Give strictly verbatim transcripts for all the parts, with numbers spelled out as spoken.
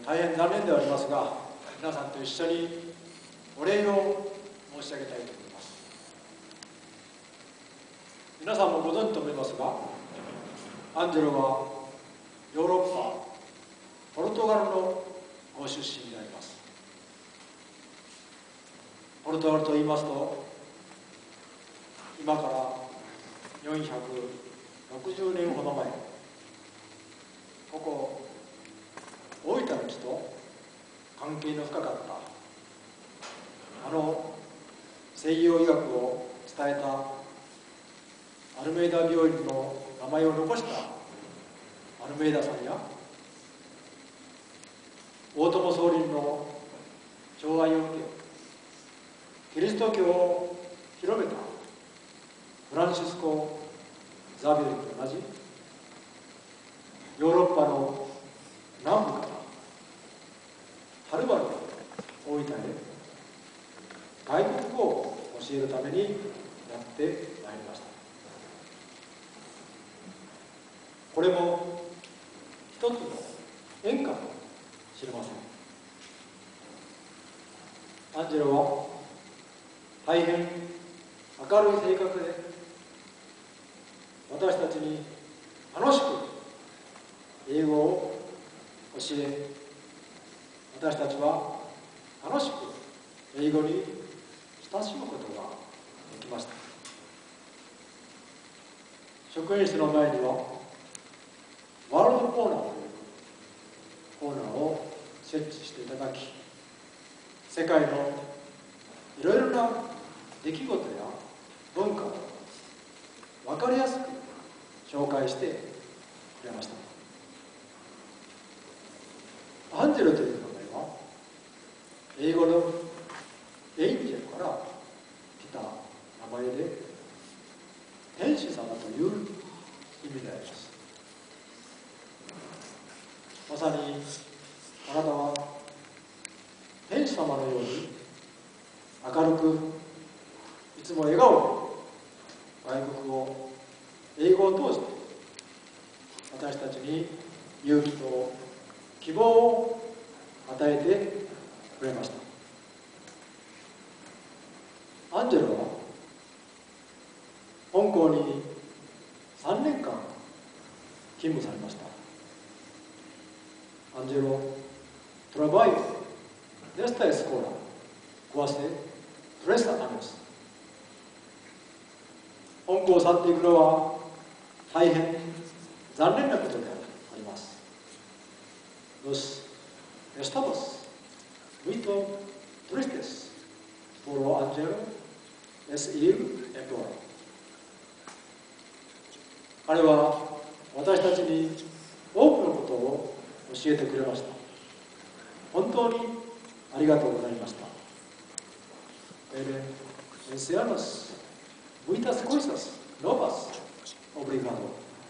大変残念ではありますが、皆さんと一緒にお礼を申し上げたいと思います。皆さんもご存知と思いますが、アンジェロはヨーロッパ、ポルトガルのご出身であります。ポルトガルと言いますと、今からよんひゃくろくじゅうねんほど前、ここ大分の地と関係の深かったあの西洋医学を伝えたアルメイダ病院の名前を残したアルメイダさんや、大友宗麟の寵愛を受けキリスト教を広めたフランシスコ・ザビエルと同じヨーロッパの南部からはるばる大分へ外国語を教えるためにやってまいりました。これも一つの縁かもしれません。アンジェロは大変明るい性格で、私たちに楽しく英語を教え、私たちは楽しく英語に親しむことができました。職員室の前にはワールドコーナーというコーナーを設置していただき、世界のいろいろな出来事や文化を分かりやすく紹介してくれました。アンジェロという名前は英語のエンジェルから来た名前で、天使様という意味であります。まさにあなたは天使様のように明るく、いつも笑顔で外国語、英語を通して私たちに勇気と希望を与えてくれました。アンジェロは香港にさんねんかん勤務されました。アンジェロトラバイオnesta escola hace tres años。香港を去っていくのは大変残念なことであります。Nos estamos muito tristes por Angelo es ir embora。彼は私たちに多くのことを教えてくれました。本当にありがとうございました。Ele enseñanos muitas coisas novas. Obrigado。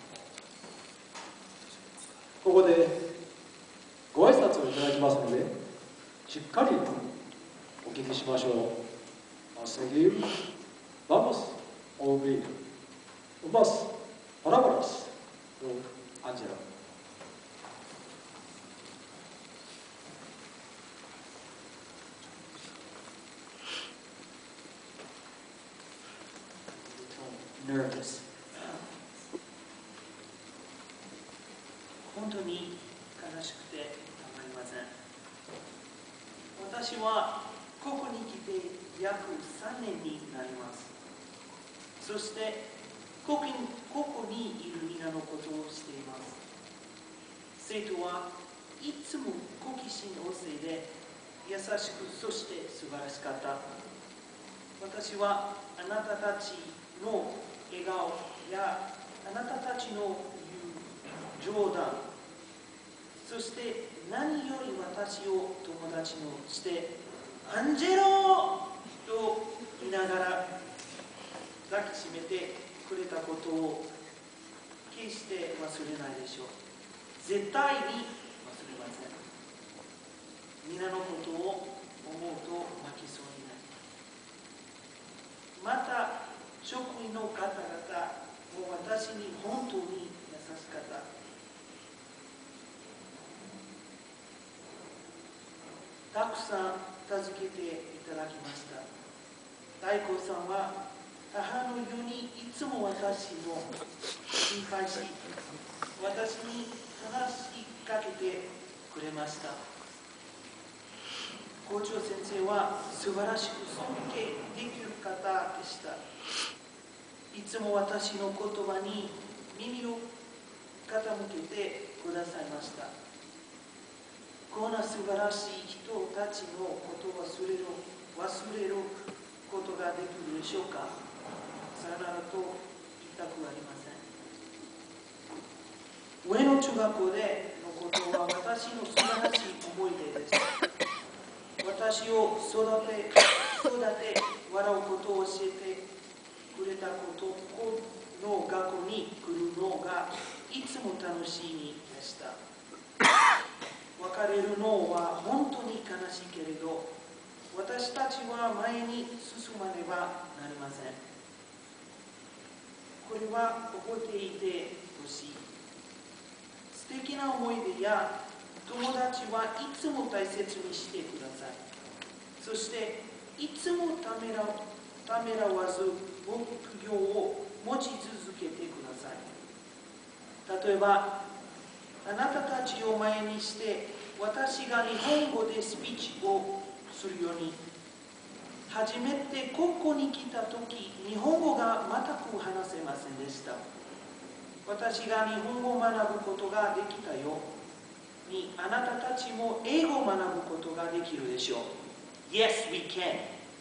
ここでご挨拶をいただきますので、しっかりお聞きしましょう。A seguir, vamos a ouvir umas palavras do Angelo。 nervous。本当に悲しくてたまりません。私はここに来て約さんねんになります。そしてここに、ここにいる皆のことをしています。生徒はいつも好奇心旺盛で優しく、そして素晴らしかった。私はあなたたちの笑顔やあなたたちの言う冗談、そして何より私を友達のしてアンジェロと言いながら抱きしめてくれたことを決して忘れないでしょう。絶対に忘れません。皆のことを思うと泣きそうになります。また職員の方々も私に本当に優しかった。 たくさん助けていただきました。大光さんは母のようにいつも私の心配し、私に話しかけてくれました。校長先生は素晴らしく尊敬できる方でした。いつも私の言葉に耳を傾けてくださいました。こんな素晴らしい人たちのことを忘れる、忘れることができるでしょうか。さよならと言いたくありません。上野中学校でのことは私の素晴らしい思い出です。私を育て、育て、笑うことを教えてくれたこと、この学校に来るのがいつも楽しみでした。別れるのは本当に悲しいけれど、私たちは前に進まねばなりません。これは覚えていてほしい。素敵な思い出や友達はいつも大切にしてください。そしていつもためら、ためらわず目標を持ち続けてください。例えば、あなたたちを前にして私が日本語でスピーチをするように、初めてここに来たとき、日本語が全く話せませんでした。私が日本語を学ぶことができたように、あなたたちも英語を学ぶことができるでしょう。Yes, we can.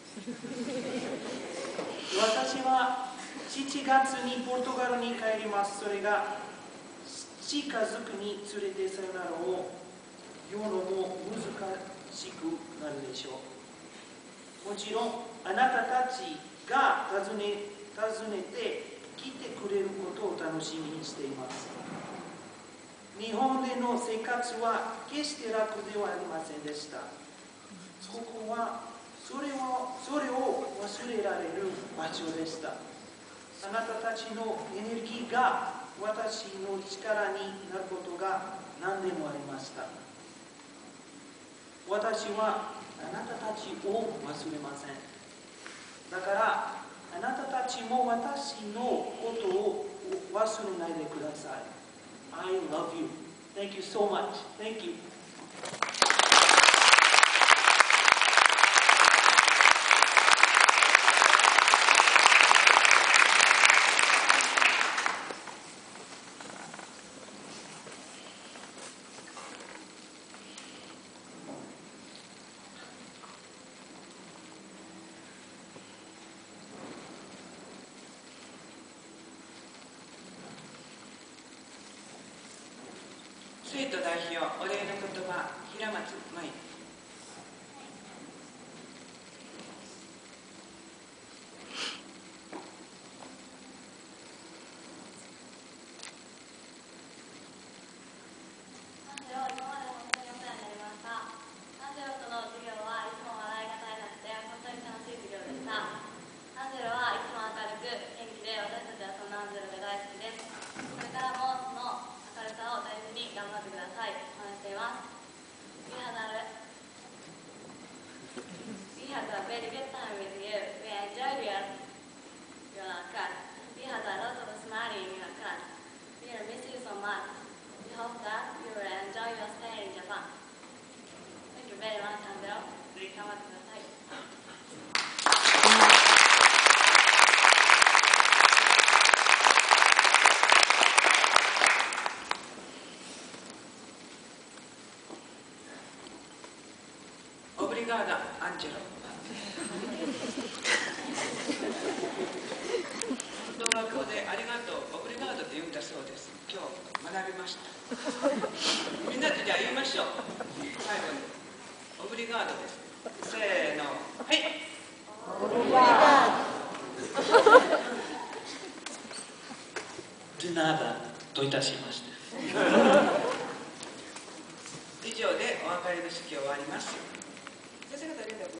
私はしちがつにポルトガルに帰ります。それが近づくにつれてさよならを言うのも難しくなるでしょう。もちろんあなたたちが訪ね、訪ねて来てくれることを楽しみにしています。日本での生活は決して楽ではありませんでした。ここはそれを、それを忘れられる場所でした。あなたたちのエネルギーが私の力になることが何でもありました。私はあなたたちを忘れません。だからあなたたちも私のことを忘れないでください。I love you. Thank you so much. Thank you. 生徒代表お礼の言葉、平松舞。オブリガーダ、アンジェロ。高等学校でありがとう、オブリガードって言うんだそうです。今日学びました。みんなでじゃあ言いましょう。最後に。オブリガードです。せーの。はい。オブリガード。 でナーダといたしました。